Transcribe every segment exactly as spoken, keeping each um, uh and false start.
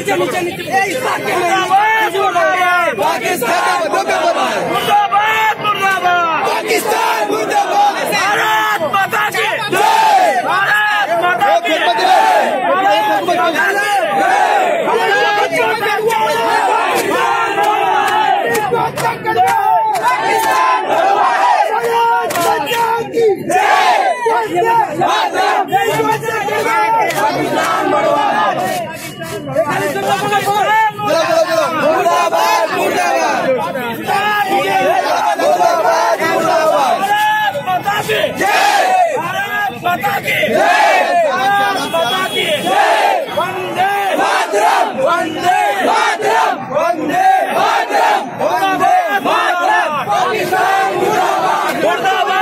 नीचे नीचे नीचे पाकिस्तान मुर्दाबाद मुर्दाबाद पाकिस्तान मुर्दाबाद भारत माता की जय भारत माता की मुर्दाबाद मुर्दाबाद भारत माता की जय भारत माता की जय भारत माता की जय वंदे मातरम वंदे मातरम वंदे मातरम वंदे मातरम पाकिस्तान मुर्दाबाद मुर्दाबाद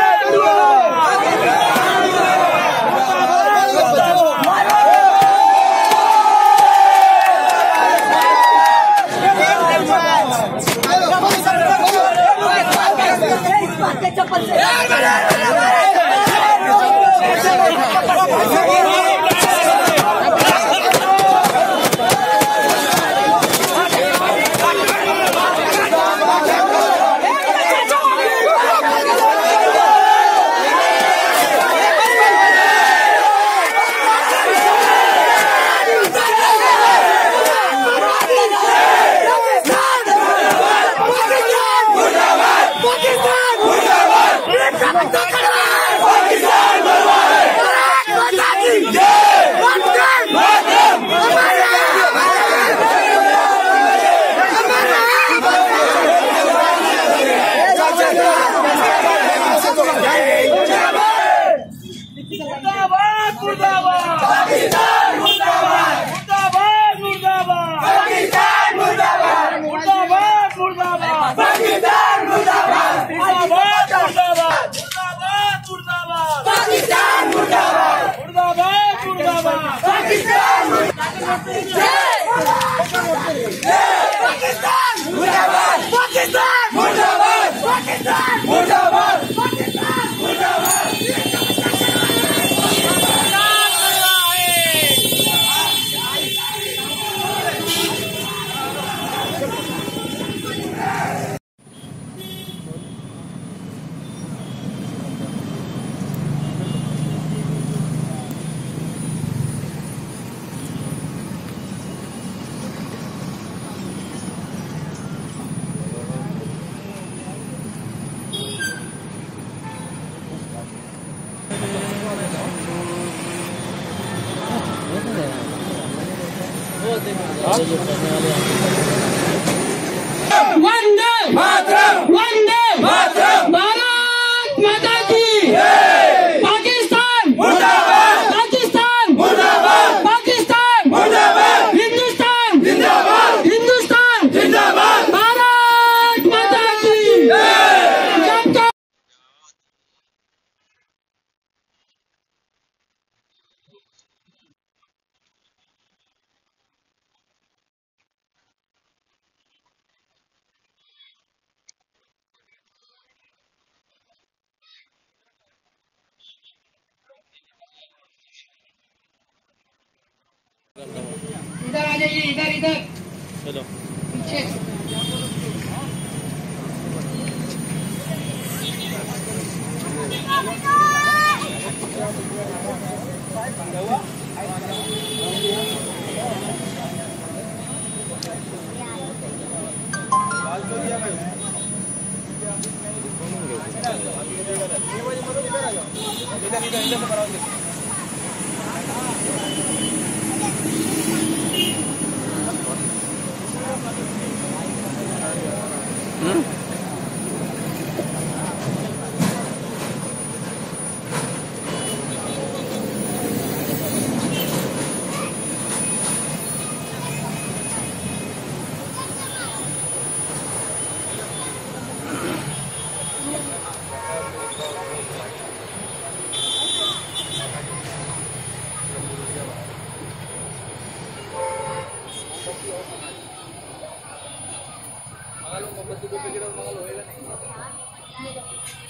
चप्पल से वंदे मातरम वंदे मातरम भारत माता की पाकिस्तान मुर्दाबाद पाकिस्तान मुर्दाबाद पाकिस्तान मुर्दाबाद हिंदुस्तान जिंदाबाद हिंदुस्तान जिंदाबाद भारत माता की जब तक इधर आ जाइए इधर इधर चलो पीछे Mahalo, magbati ko pagkira, mahalo, wala na.